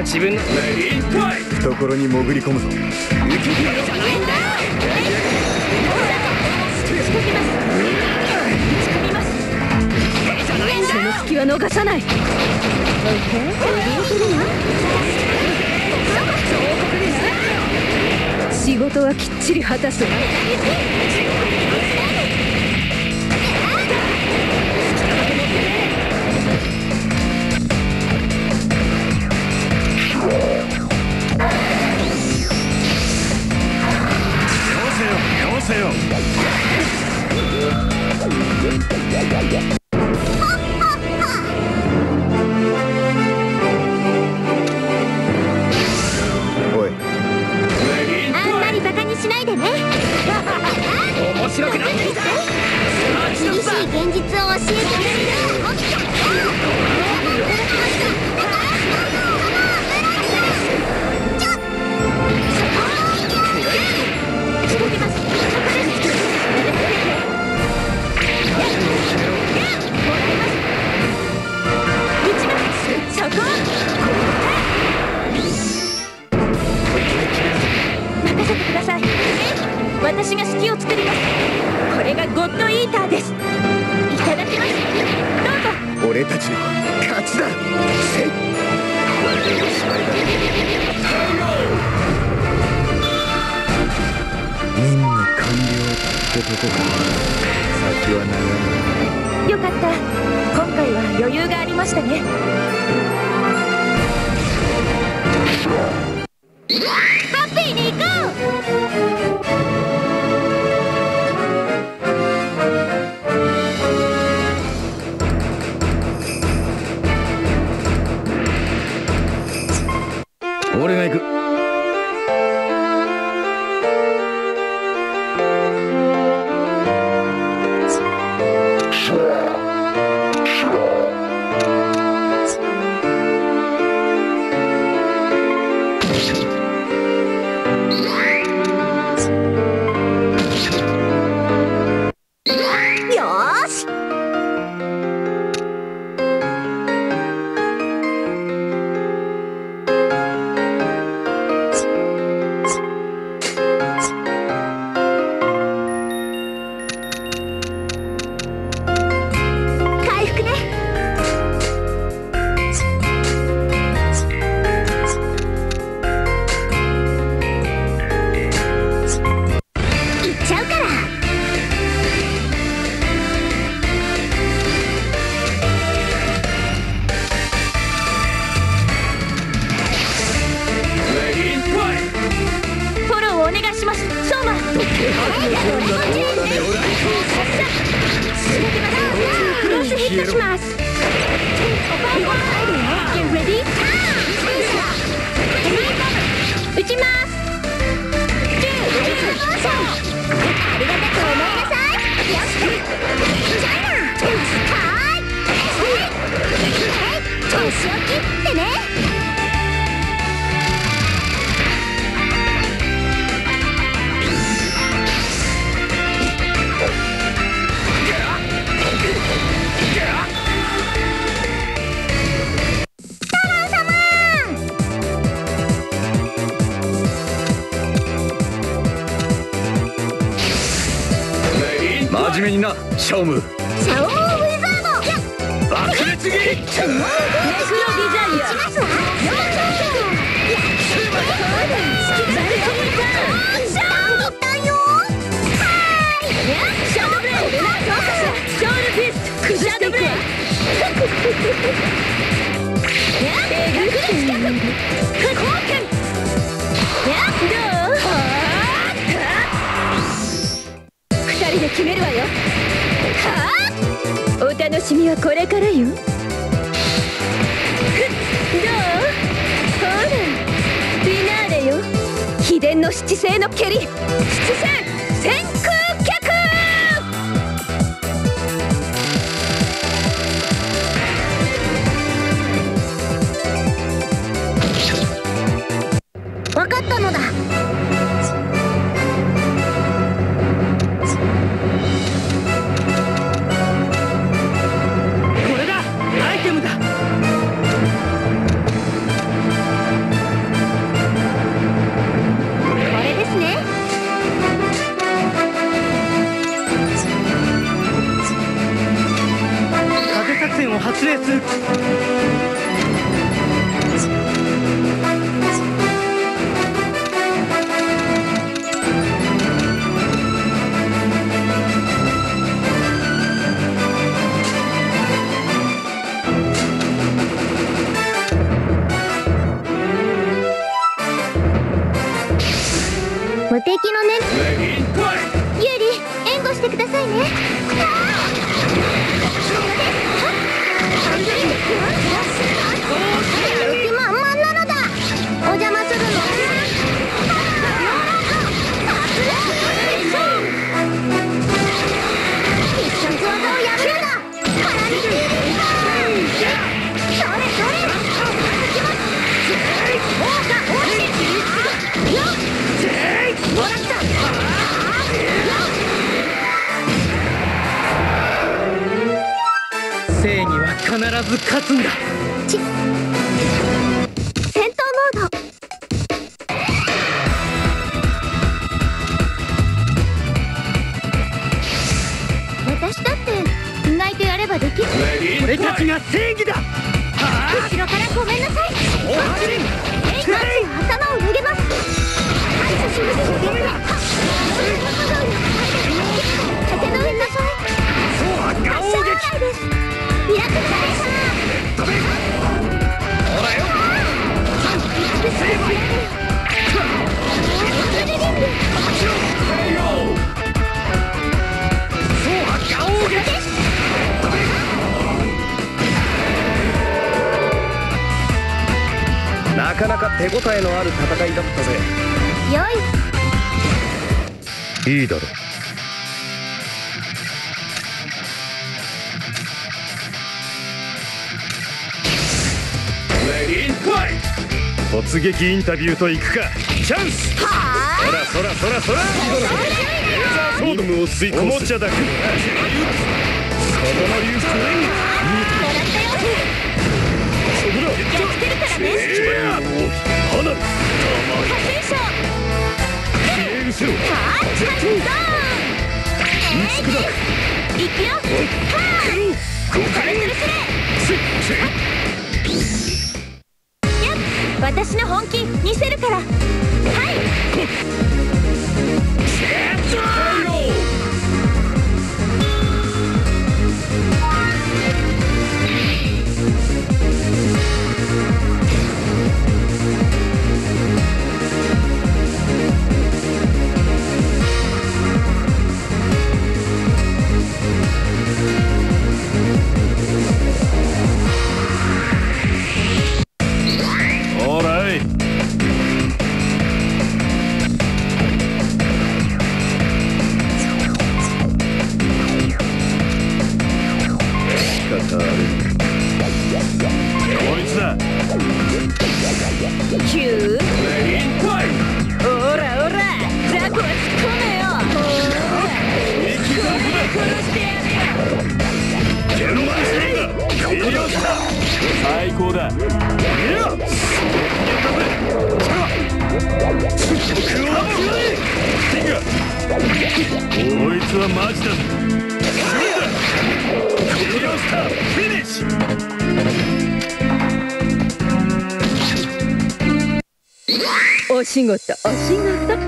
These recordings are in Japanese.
自分の懐に潜り込むぞ。 受けてるじゃないんだよ。 その隙は逃さない。仕事はきっちり果たす。 せよ。おい、 あんまりバカにしないでね。 面白くなってきた。 厳しい現実を教えてくれる。任せてください。私が隙を作ります。これがゴッドイーターです。いただきます。どうぞ。 俺たちの勝ちだ。せい。これでおしまいだ。任務完了ってとこか。先は長い。 よかった。今回は余裕がありましたね。ハッピーに行こう。俺が行く。 真面目にな、シャオム。 シャオウィザード。 爆裂斬り。 ネクロデザイ2人で決めるわよ。お楽しみはこれからよ。どう？ほら、フィナーレよ。秘伝の七星の蹴り、七戦先空脚。 分かったのだ。 これだ、アイテムだ。 敵のね。ユーリ、援護してくださいね。やる気満々なのだ。お邪魔するの。必殺技をやるのだ。パラリティーリンパー。それそれ。もらった。 正義は必ず勝つんだ。 戦闘モード。私だって意外とやればできる。 俺たちが正義だ。 後ろからごめんなさい。頭を投げます。手の上なさい。発射です。ミラクルでした。 なかなか手応えのある戦いだったぜ。 よい。 いいだろう。突撃インタビューといくか。チャンス。そらそらそらそら。レーザーソードムを吸い込む。おもちゃだけどな。その流星。そこだ。 やってるからね。 花火。 火星賞。 消え失せろ。 はあ、チャンスドーン。いくよ。はあ。 豪快にスレ。私の本気見せるから。はい。 最高だ。こいつはマジだ。フィニッシュ。 お仕事お仕事。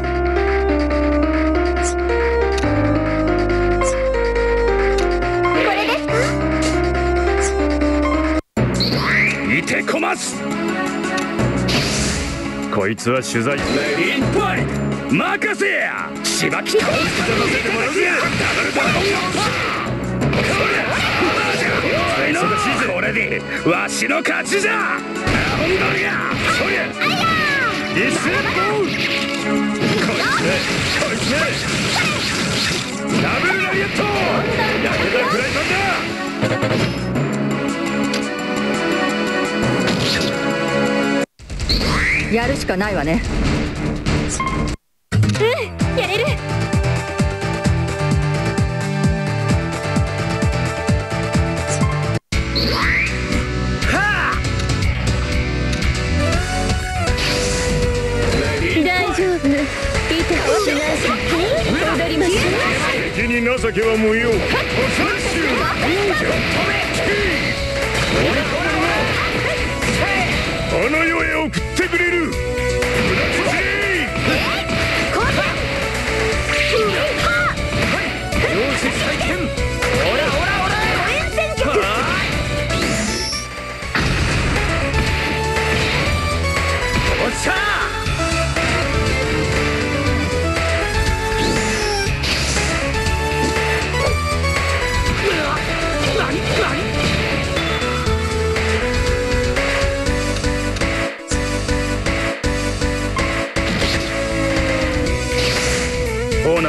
こいつは取材。レインパイ任せや。しばき倒して乗せてもらうぜ。ダブルドラゴンこりゃ忙しいぜ。これでわしの勝ちじゃ。本当にや。そりゃリスボール。こいつダブルラリアット。やけたフライパンだ。 やるしかないわね。 やれる。 大丈夫。いたしないさ。踊りましょう。 敵に情けは無用。おさっしゅう。あの世へ送ってくれる。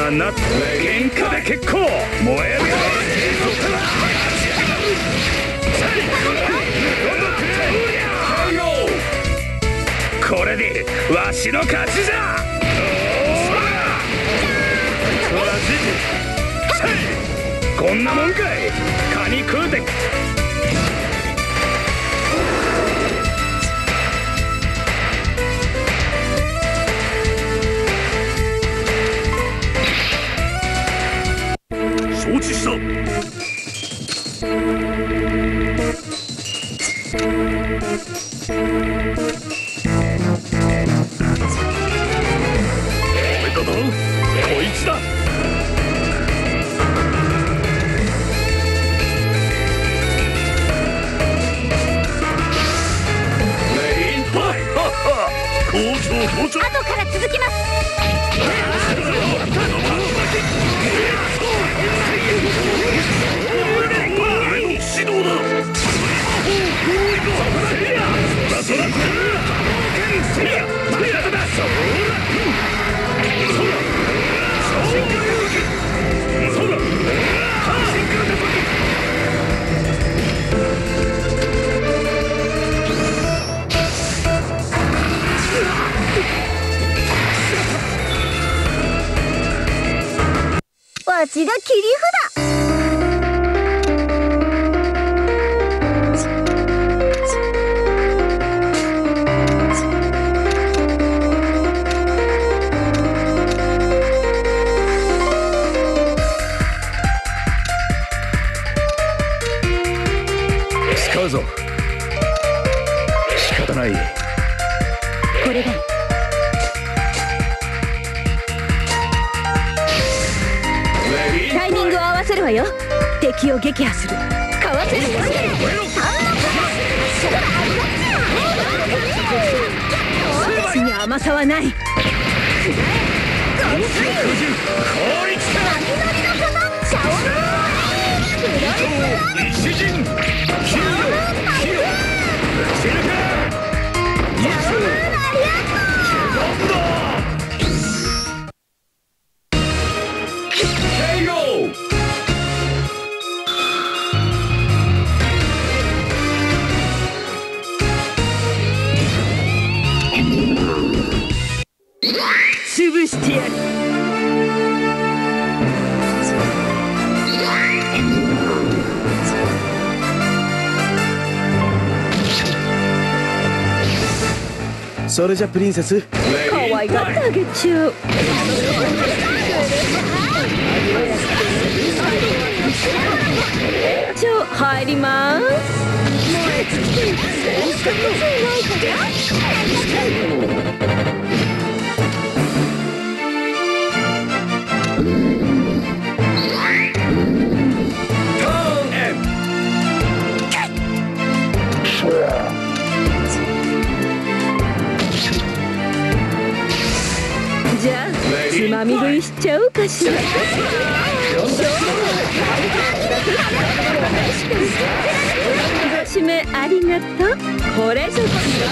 はな喧嘩で結構燃えるよ。これでわしの勝ちじゃ。こんなもんかい。カニ食うて承知した。俺だぞ、こいつだ。好調好調。 後から続きます。 指導だ。 わしが切り札。 使うぞ。仕方ない。 これだ。タイミングを合わせるわよ。敵を撃破する。かわせる。私に甘さはない。潰してやる。 それじゃプリンセス、 可愛がってあげちゃう。入ります。じゃあつまみ食いしちゃうかしら。締めありがとう。これぞ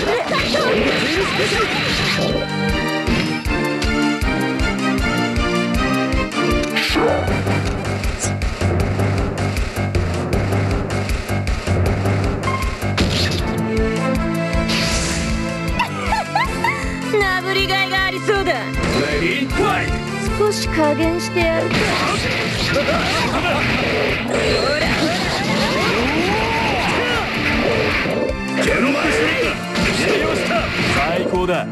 なぶりがいがありそうだ。少し加減してやるか。 最高だ。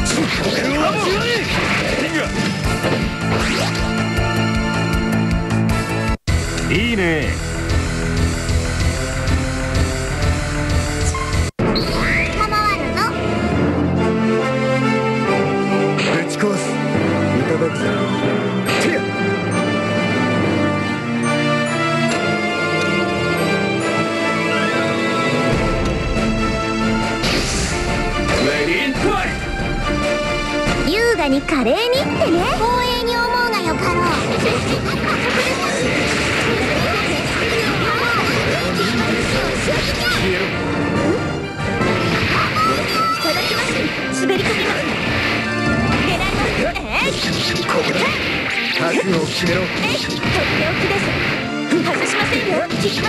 いいね。 ぶち壊す。いただくぜ。 優雅に華麗にってね。光栄に思うなよカロ。 滑りかけます。狙います。 ここだ。 覚悟を決めろ。 とっておきです。外しませんよ。聞きます。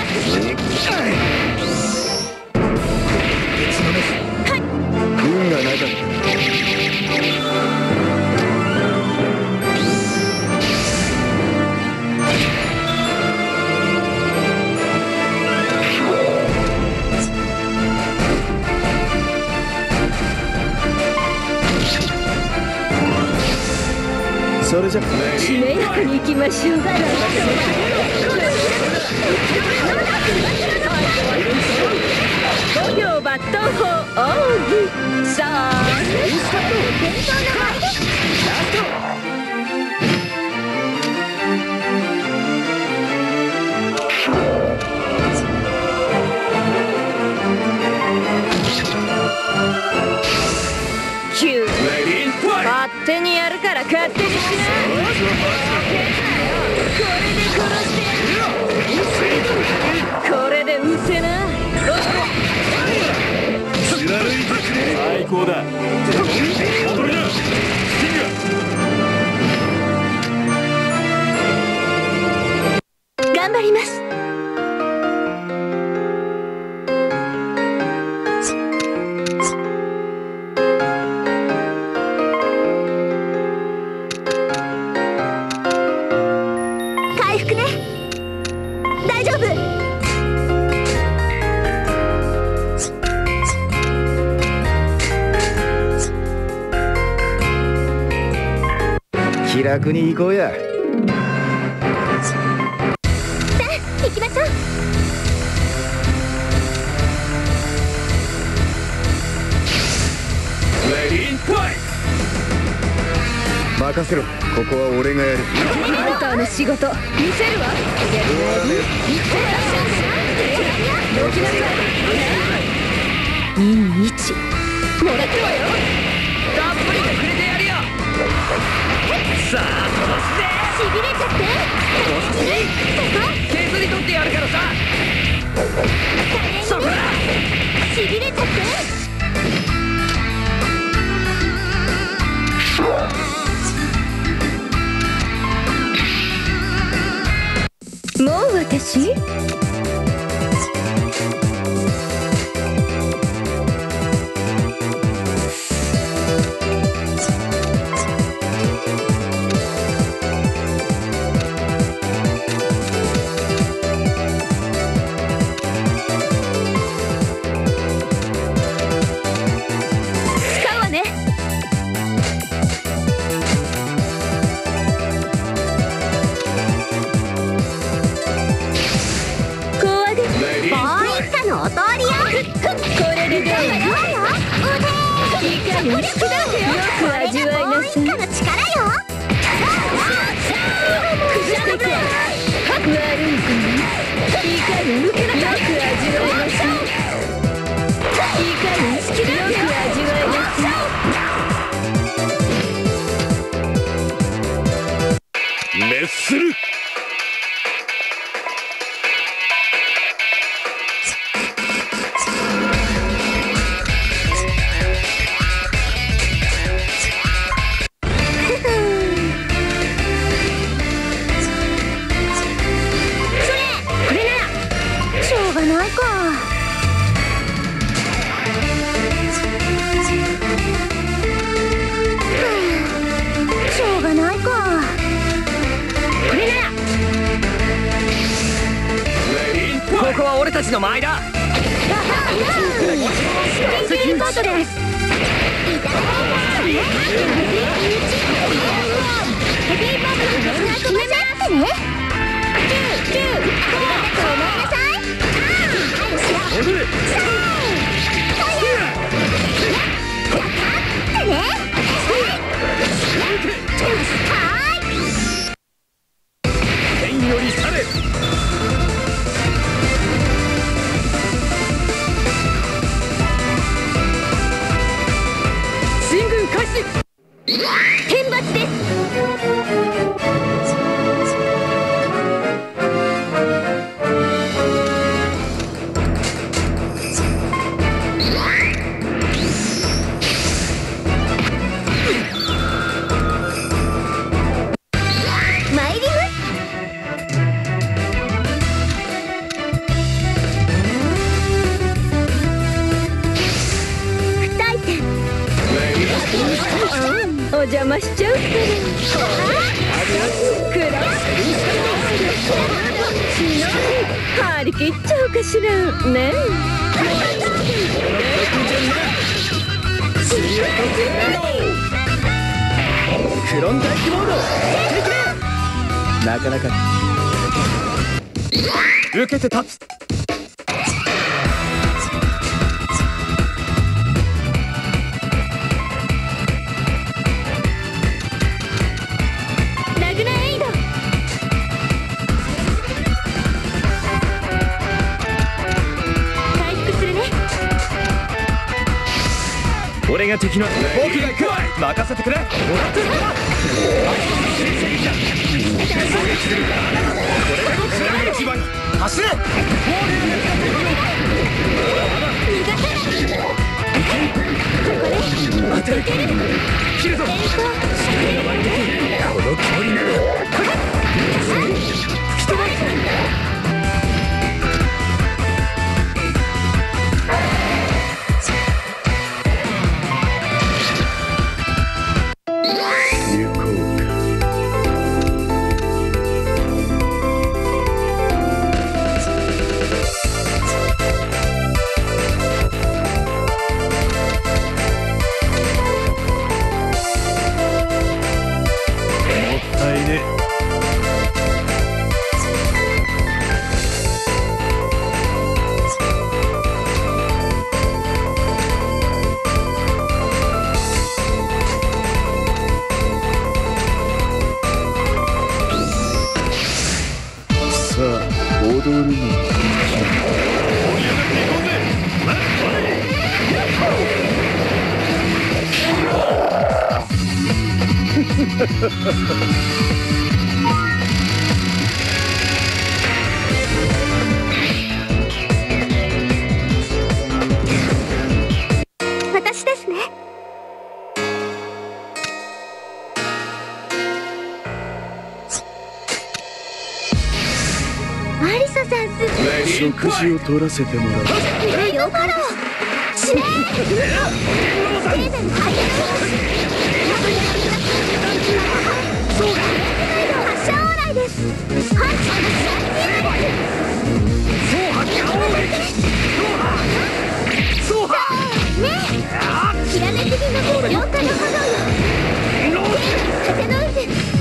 はい。 運がなかった。それじゃしめやかに行きましょう。5秒抜刀法奥義。さあ伝統の舞です。9勝手にやるから勝手にしな。これでうせな。 貫いてくれ。最高だ。踊りな。スティンガー。 頑張ります。回復ね。大丈夫。 気楽に行こうや。 さあ行きましょう。 レディーファイ任せろ。ここは俺がやる。 あなたの仕事見せるわ。どきなさい。いい位置もらったわよ。たっぷりとくれてやるよ。さあ飛ばすぜ。 しびれちゃって。 削り取ってやるからさ。そこだ。 しびれちゃって。 もう私？使うわね。 のお通りよ。 これでどうよ。いかに好きだよ。よく味わいなさい。 の力よ。 崩していくわ。悪い子ね。いかに抜けなさい。よく味わいなさい。いかに好きだよ。よく味わいなさい。 熱する。 ここは俺たちの間合いだ。 スピンポートです。いただきます。ヘビーボートの決めちゃってね。9ありがとうごめんなさい。 踊れ。天より去れ。 天罰です。任お邪魔しちゃうからクラ張り切っちゃうかしらね。 クロン大規模ードなかなか受けて立つ。 ラグナエイド。回復するね。 俺が敵の僕が行く。任せてくれ。走れ。 切るぞ。この距離なら踊るの。 私ですね。アリサさん食事を取らせてもらう。 よかろう。死ね。発射往来です。ねえ、ひらめきにの4日の炎よ。風の運転。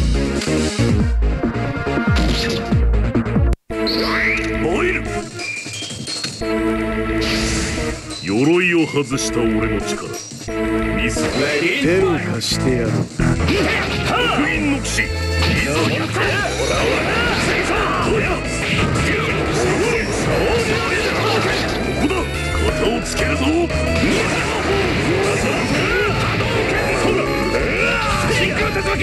燃える。鎧を外した俺の力ミス手を貸してやる。 封印の騎士いざやった。ここだ。肩をつけるぞ。真空竜巻。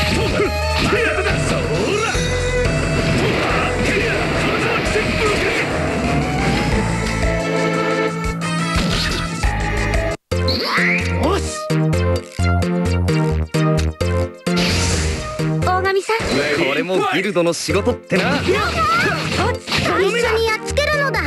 大神さん、 これもギルドの仕事ってな。 一緒にやっつけるのだ。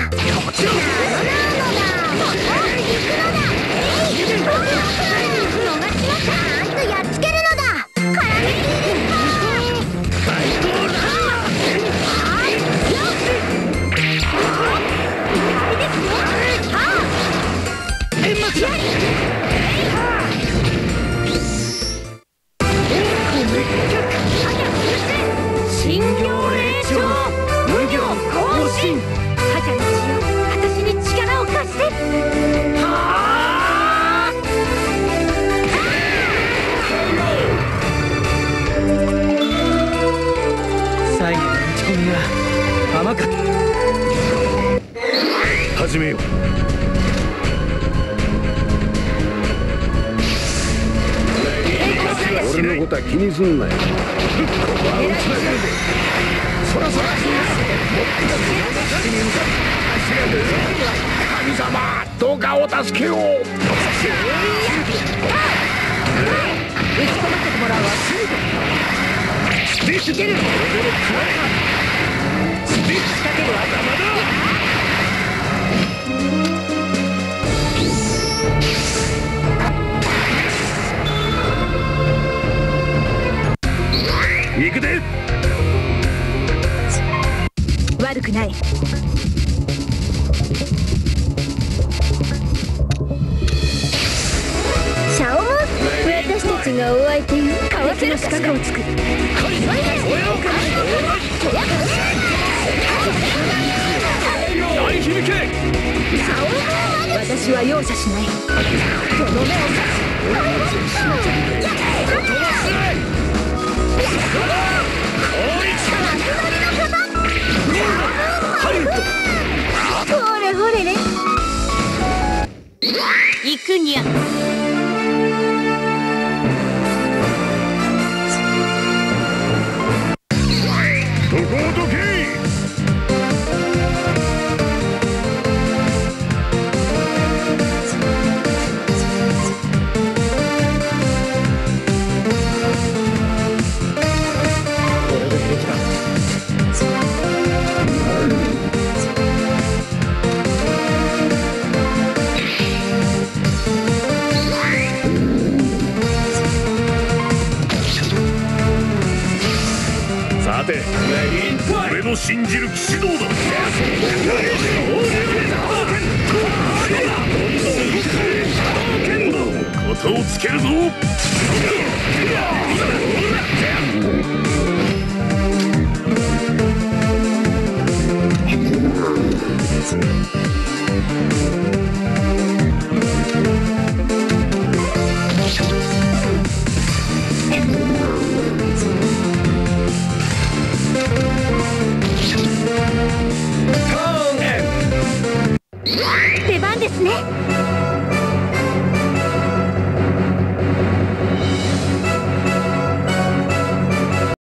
新行霊長無行更新。 覇者の血よ、私に力を貸して。 最後の打ち込みが甘かった。 始めよう。 俺のことは気にすんなよ。神様、どうかお助けを。 打ち込ませてもらうわ。いける。仕掛けるわ。 くない。シャオモン、私たちがお相手よ。かわせる仕掛けを作る。 大響け。 私は容赦しない。この目をほれほれね。行くにゃ。 どこをどけ。さて、俺の信じる騎士道だ。肩をつけるぞ。 出番ですね。